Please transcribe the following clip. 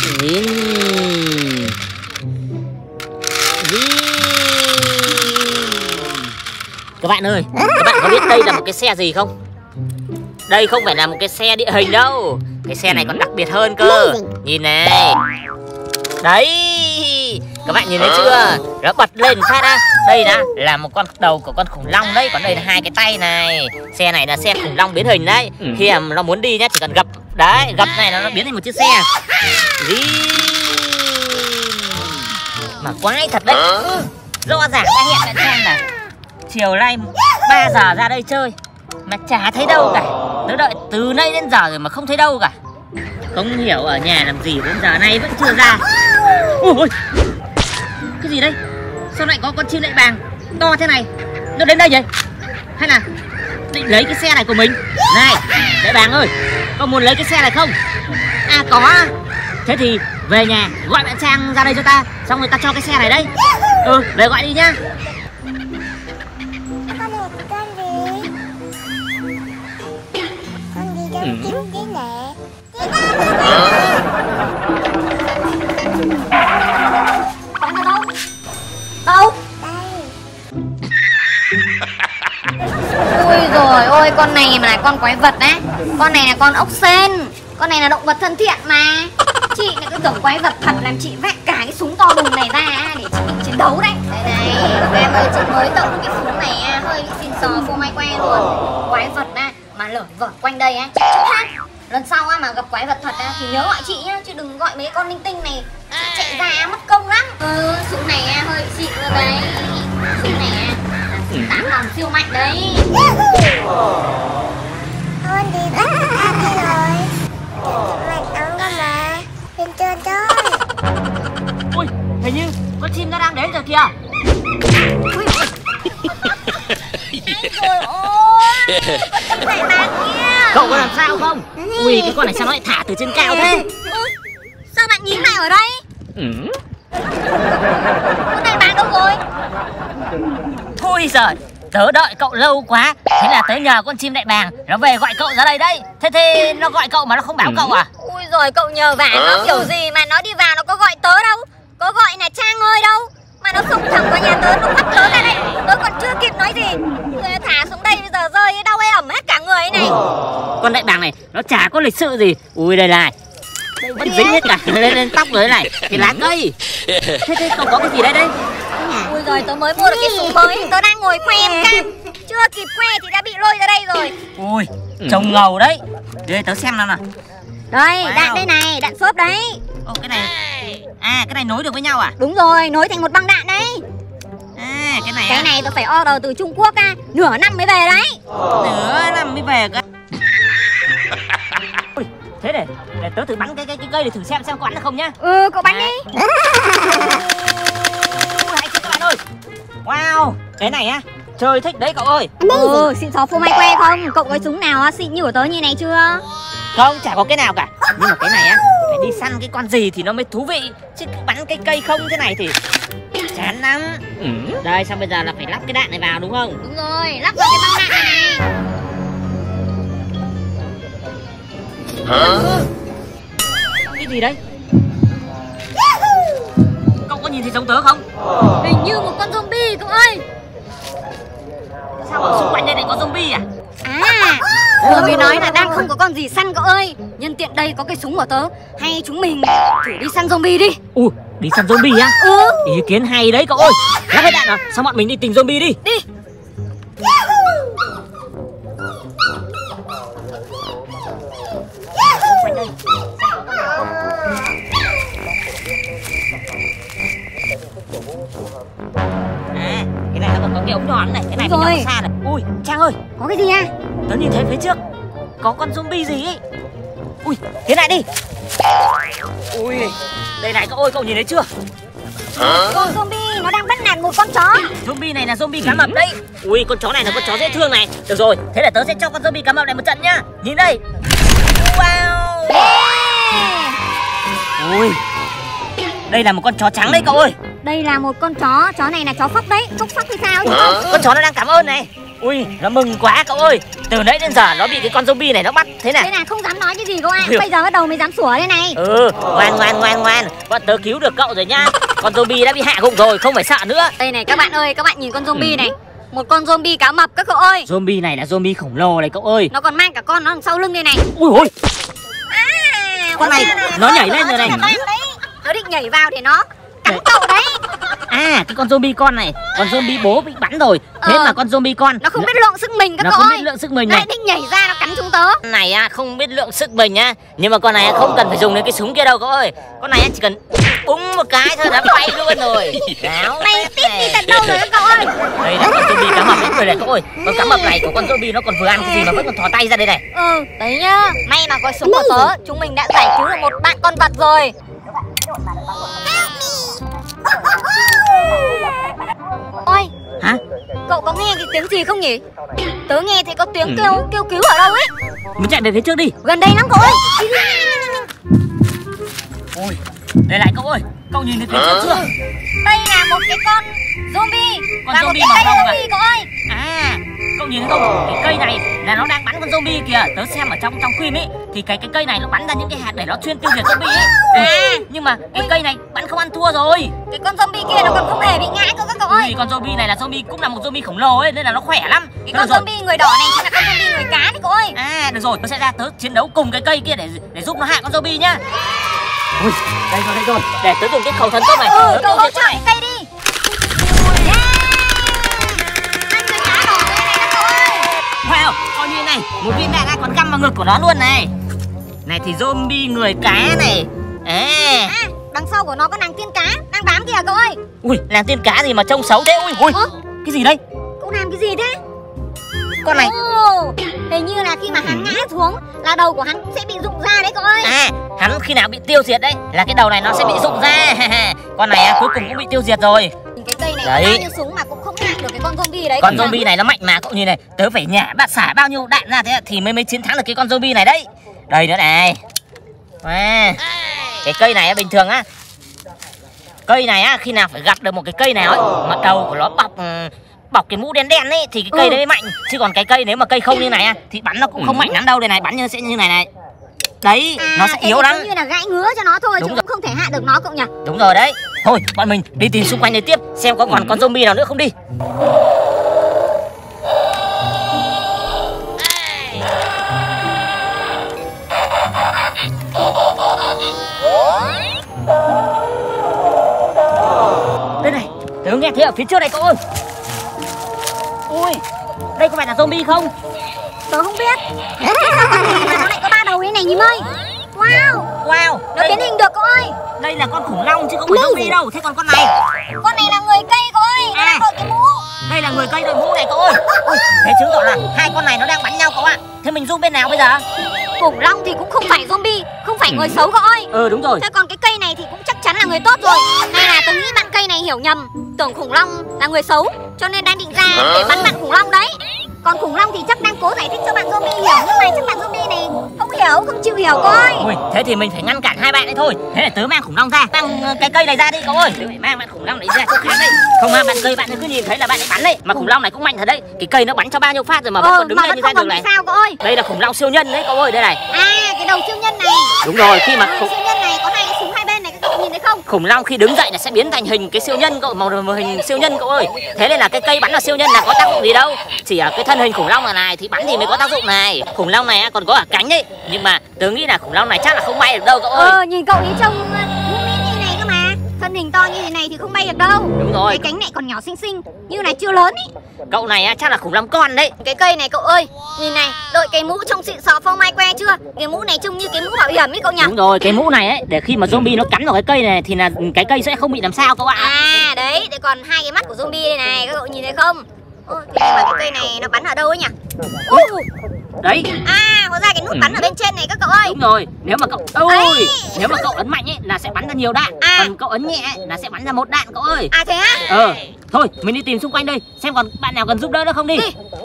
Các bạn ơi, các bạn có biết đây là một cái xe gì không? Đây không phải là một cái xe địa hình đâu. Cái xe này còn đặc biệt hơn cơ. Nhìn này. Đấy, các bạn nhìn thấy chưa? Nó bật lên phát á. Đây là một con đầu của con khủng long đấy. Còn đây là hai cái tay này. Xe này là xe khủng long biến hình đấy. Khi mà nó muốn đi nhá, chỉ cần gập. Đấy, gập này nó biến thành một chiếc xe. Mà quái thật đấy. Rõ ràng đã hiện tại Trang là chiều nay 3 giờ ra đây chơi mà chả thấy đâu cả. Tớ đợi từ nay đến giờ rồi mà không thấy đâu cả. Không hiểu ở nhà làm gì đến giờ này vẫn chưa ra. Ôi, cái gì đây? Sao lại có con chim đại bàng to thế này? Nó đến đây vậy? Hay là định lấy cái xe này của mình? Này, đại bàng ơi, có muốn lấy cái xe này không? À có. Thế thì về nhà gọi bạn Trang ra đây cho ta. Xong rồi ta cho cái xe này đấy. Về gọi đi nhá. Đâu? Ui rồi ôi, con này mà là con quái vật đấy. Con này là con ốc sên. Con này là động vật thân thiện mà. Chị lại cứ tưởng quái vật thật, làm chị vác cả cái súng to đùng này ra để chị định chiến đấu đấy. Đây này, em ơi, chị mới tậu được cái súng này hơi bị xin sò phô mai que luôn. Quái vật mà lởn vởn quanh đây á, chị khác. Lần sau mà gặp quái vật thật thì nhớ gọi chị nhá, chứ đừng gọi mấy con linh tinh này. Chị chạy ra mất công lắm. Súng này hơi xịn luôn đấy. Súng này là súng 8 lòng siêu mạnh đấy. Con đi bắt ăn đi rồi. Mạnh ống con mà. Lên trên thôi. Ui, hình như con chim nó đang đến rồi kìa. Ui. Rồi ôi, con chim đại bàng kia. Cậu có làm sao không? Ui, cái con này sao nó lại thả từ trên cao thế? Sao bạn nhìn lại ở đây? Con đại bàng đâu rồi? Thôi giời, tớ đợi cậu lâu quá. Thế là tớ nhờ con chim đại bàng nó về gọi cậu ra đây đấy. Thế nó gọi cậu mà nó không báo cậu à? Ui rồi, cậu nhờ vả nó kiểu gì mà nó đi vào nó có gọi tớ đâu. Có gọi là Trang ơi đâu. Mà nó xông thẳng vào nhà tớ, nó bắt tớ ra đây. Tớ còn chưa kịp nói gì. Rồi thả xuống đây, bây giờ rơi đau ê ẩm hết cả người ấy này. Con đại bàng này nó chả có lịch sự gì. Ui đây này, đây vẫn dính hết cả lên tóc rồi này. Cái lá cây. Thế cậu có cái gì đây? Ui rồi, tớ mới mua được cái súng mới. Tớ đang ngồi khoe em cam. Chưa kịp khoe thì đã bị lôi ra đây rồi. Ui, trông ngầu đấy. Để tớ xem nào nào. Đây, đạn đây này, đạn xốp đấy. Ồ, cái này. À, cái này nối được với nhau à? Đúng rồi, nối thành một băng đạn đấy. À, cái này tớ phải order từ Trung Quốc nửa năm mới về đấy. Nửa năm mới về cơ. Ui, thế để tớ thử bắn cái cây để thử xem có bắn được không nhá. Cậu bắn đi. Hãy xem các bạn ơi. Wow, cái này á, chơi thích đấy cậu ơi. Xịn xò phô mai que không? Cậu có súng nào xịn như của tớ như này chưa? Không, chả có cái nào cả. Nhưng mà cái này á, phải đi săn cái con gì thì nó mới thú vị. Chứ bắn cái cây không thế này thì chán lắm. Đây, xong bây giờ là phải lắp cái đạn này vào đúng không? Đúng rồi, lắp vào cái băng đạn này. Cái gì đấy? Cậu có nhìn thấy giống tớ không? Hình như một con zombie cậu ơi. Sao ở xung quanh đây lại có zombie à? Vừa mới nói là đang không có con gì săn cậu ơi. Nhân tiện đây có cái súng của tớ. Hay chúng mình thử đi săn zombie đi. Đi săn zombie á? Ý kiến hay đấy cậu ơi. Lắp hết đạn rồi, sao bọn mình đi tìm zombie đi. Đi. À, cái này nó còn có cái ống nhọn này. Cái này Đúng phải rồi. nhỏ xa này. Ui, Trang ơi, Có cái gì à? tớ nhìn thấy phía trước có con zombie gì ấy. Ui, tiến lại đi. Ui, đây này cậu ơi, cậu nhìn thấy chưa? Con zombie nó đang bắt nạt một con chó. Zombie này là zombie cá mập đấy. Ui, con chó này là con chó dễ thương này. Được rồi, thế là tớ sẽ cho con zombie cá mập này một trận nhá. Nhìn đây. Wow. Ui, đây là một con chó trắng đấy cậu ơi. Đây là một con chó này là chó phốc đấy. Phốc thì sao? Con chó nó đang cảm ơn này. Ui, nó mừng quá cậu ơi. Từ nãy đến giờ nó bị cái con zombie này nó bắt thế này. Thế là không dám nói cái gì cậu ạ. Bây giờ bắt đầu mới dám sủa đây này. Ngoan Khoan, bọn tớ cứu được cậu rồi nhá. Con zombie đã bị hạ gục rồi, không phải sợ nữa. Đây này các bạn ơi, các bạn nhìn con zombie này. Một con zombie cá mập các cậu ơi. Zombie này là zombie khổng lồ này cậu ơi. Nó còn mang cả con nó đằng sau lưng đây này. Ui ôi, Con này nó nhảy lên rồi này. Nó định nhảy vào để nó cắn cậu đấy. À, cái con zombie con này, con zombie bố bị bắn rồi. Thế mà con zombie con nó không biết lượng sức mình các nó cậu không ơi. biết lượng sức mình Nó này. lại định nhảy ra nó cắn chúng tớ. Con này không biết lượng sức mình nhá. Nhưng mà con này không cần phải dùng đến cái súng kia đâu cậu ơi. Con này chỉ cần búng một cái thôi đã bay luôn rồi. Mày tiếp đi tận đâu rồi các cậu ơi. Đây là con zombie cá mập đấy rồi này cậu ơi. Con cá mập này của con zombie nó còn vừa ăn cái gì mà vẫn còn thò tay ra đây này. Đấy nhá. May mà có súng của tớ, chúng mình đã giải cứu được một bạn con vật rồi. Ôi, Hả? cậu có nghe cái tiếng gì không nhỉ? Tớ nghe thấy có tiếng kêu cứu ở đâu ấy. Mình chạy về phía trước đi. Gần đây lắm cậu ơi. Ôi, đây lại cậu ơi. Cậu nhìn thấy phía trước chưa? Đây là một cái con zombie. Con Là một zombie cái cây màu hồng à? zombie cậu ơi. À, cậu nhìn thấy không? Cái cây này là nó đang bắn con zombie kìa. Tớ xem ở trong phim ấy thì cái cây này nó bắn ra những cái hạt để nó chuyên tiêu diệt zombie ấy. Nhưng mà cái cây này bắn không ăn thua rồi. Cái con zombie kia nó còn không hề bị ngã cơ các cậu ơi. Vì con zombie này là zombie cũng là một zombie khổng lồ ấy nên là nó khỏe lắm. Cái con zombie người đỏ này chính là con zombie người cá đấy cậu ơi. À, được rồi, tớ sẽ ra tớ chiến đấu cùng cái cây kia để giúp nó hạ con zombie nhá. Ui, đây rồi. Để tớ dùng cái khẩu thần tốc này. Cậu hỗ trợ cái cây đi. Hai người cá đỏ đây này các cậu ơi. Wow, coi như này, một viên đạn còn găm vào ngực của nó luôn này. Này thì zombie người cá này. Đằng sau của nó có nàng tiên cá đang bám kìa cậu ơi. Ui, nàng tiên cá gì mà trông xấu thế. Ui, cái gì đây? Cậu làm cái gì thế? Con này. Hình như là khi mà hắn ngã xuống là đầu của hắn cũng sẽ bị rụng ra đấy cậu ơi. À, hắn khi nào bị tiêu diệt đấy là cái đầu này nó sẽ bị rụng ra. Con này cuối cùng cũng bị tiêu diệt rồi. Cái cây này đấy. có bao nhiêu súng mà cũng không hạ được cái con zombie đấy. Con zombie này nó mạnh mà cậu nhìn này. Tớ phải xả bao nhiêu đạn ra thế thì mới chiến thắng được cái con zombie này đấy. Đây nữa này. Cái cây này bình thường á. Cây này á, khi nào phải gặp được một cái cây nào ấy mà đầu của nó bọc cái mũ đen đen ấy thì cái cây đấy mới mạnh. Chứ còn cái cây nếu mà cây không như này thì bắn nó cũng không mạnh lắm đâu. Đây này, bắn sẽ như này này. Đấy, nó sẽ yếu lắm. Như là gãi ngứa cho nó thôi, đúng chứ rồi. cũng không thể hạ được nó cậu nhỉ. Đúng rồi đấy. Thôi, bọn mình đi tìm xung quanh đây tiếp xem có còn con zombie nào nữa không đi. Đây này, tớ nghe thấy ở phía trước này cậu ơi. Ui, đây có phải là zombie không? Tớ không biết. Sao con này mà nó lại có 3 đầu thế này nhím ơi. Wow, nó biến hình được cậu ơi. Đây là con khủng long chứ không phải zombie đâu. Thế còn con này? Con này là người cây cậu ơi. Nó đang đội cái mũ. Đây là người cây đội mũ này cậu ơi. Thế chứng tỏ là hai con này nó đang bắn nhau cậu ạ. Thế mình giúp bên nào bây giờ? Khủng long thì cũng không phải zombie, không phải người xấu cậu ơi. Đúng rồi. Thế còn cái cây này thì cũng chắc chắn là người tốt rồi. Hay là tớ nghĩ bạn cây này hiểu nhầm, tưởng khủng long là người xấu cho nên đang định ra để bắn bạn khủng long đấy. Còn khủng long thì chắc đang cố giải thích cho bạn zombie hiểu, nhưng mà chắc bạn zombie này không hiểu, không chịu hiểu cậu ơi. Ui, thế thì mình phải ngăn cản hai bạn đấy thôi. Thế để tớ mang khủng long ra, mang cái cây này ra đi cậu ơi. Tớ phải mang bạn khủng long này ra chỗ khác đây. Không bạn cây bạn cứ nhìn thấy là bạn ấy bắn đấy. Mà khủng long này cũng mạnh thật đấy. Cái cây nó bắn cho bao nhiêu phát rồi mà vẫn còn đứng lên như ra được này. Sao cậu ơi? Đây là khủng long siêu nhân đấy cậu ơi, đây này. À, cái đầu siêu nhân này. Đúng rồi, khi mà siêu nhân này có hai cái súng hai bên này, các cậu nhìn thấy không? Khủng long khi đứng dậy là sẽ biến thành hình cái siêu nhân cậu, màu hình siêu nhân cậu ơi. Thế nên là cái cây bắn vào siêu nhân là có tác dụng gì đâu. Chỉ ở cái thân hình khủng long này thì bắn thì mới có tác dụng này. Khủng long này còn có cả cánh đấy. Nhưng mà tớ nghĩ là khủng long này chắc là không bay được đâu cậu ơi. Nhìn cậu ấy trông như này cơ mà. Thân hình to như thế này thì không bay được đâu. Đúng rồi. Cái cánh này còn nhỏ xinh xinh, như này chưa lớn ý. Cậu này chắc là khủng long con đấy. Cái cây này cậu ơi, nhìn này, đội cái mũ trông xịn sò phô mai que chưa? Cái mũ này trông như cái mũ bảo hiểm ấy cậu nhỉ? Đúng rồi, cái mũ này ấy, để khi mà zombie nó cắn vào cái cây này thì là cái cây sẽ không bị làm sao cậu ạ. À đấy, để còn hai cái mắt của zombie đây này, các cậu nhìn thấy không? Thế nhưng mà cái cây này nó bắn ở đâu ấy nhỉ? Đấy. À, hóa ra cái nút bắn ở bên trên này các cậu ơi. Đúng rồi, nếu mà cậu nếu mà cậu ấn mạnh ấy là sẽ bắn ra nhiều đạn, còn cậu ấn nhẹ ấy, là sẽ bắn ra một đạn cậu ơi. À thế á? Thôi, mình đi tìm xung quanh đây xem còn bạn nào cần giúp đỡ nữa không đi.